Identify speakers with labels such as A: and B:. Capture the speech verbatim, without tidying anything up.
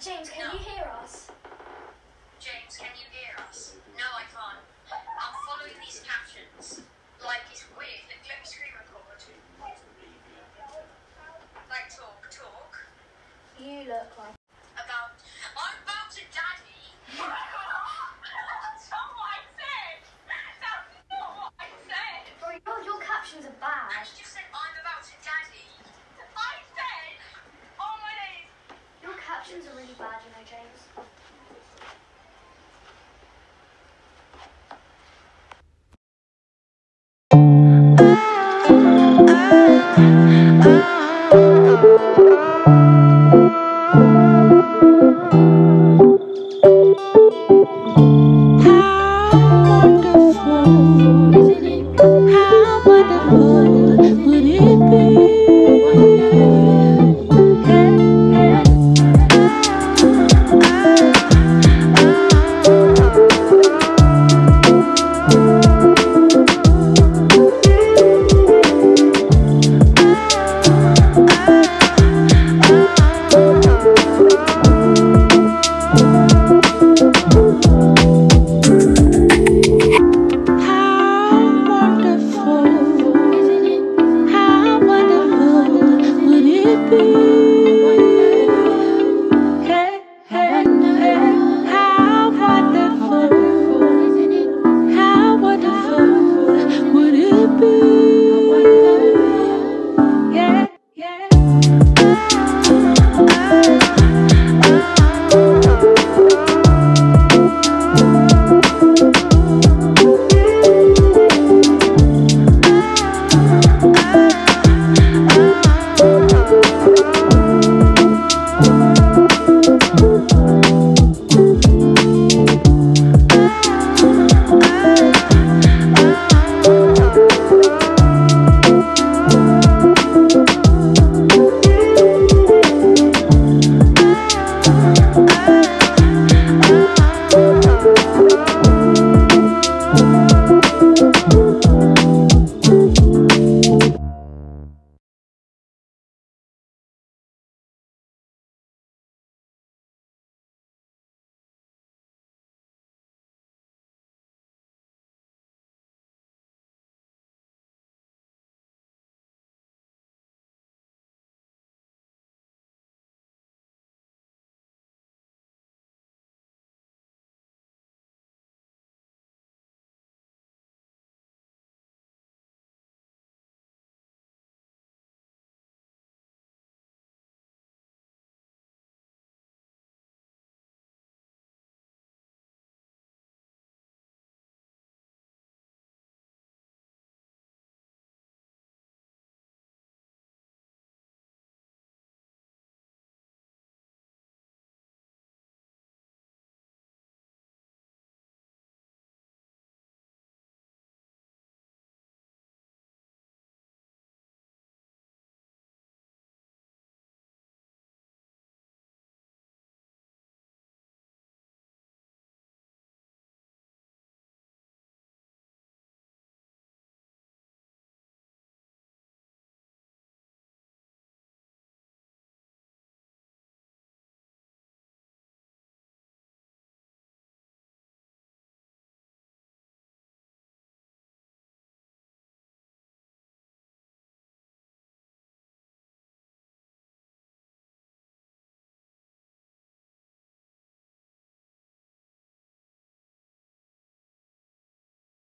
A: James, can
B: No.
A: you hear us?
B: James, can you hear us? No, I can't. I'm following these captions. Like, it's weird. Let, let me screen record. Like, talk, talk.
A: You look like...
B: About, I'm about to daddy. That's not what I said. That's not what I said.
A: Bro, your, your captions are bad.
B: And you just said, I'm about to daddy. I said, on my knees.
A: Your captions are really bad, you know, James.
C: Be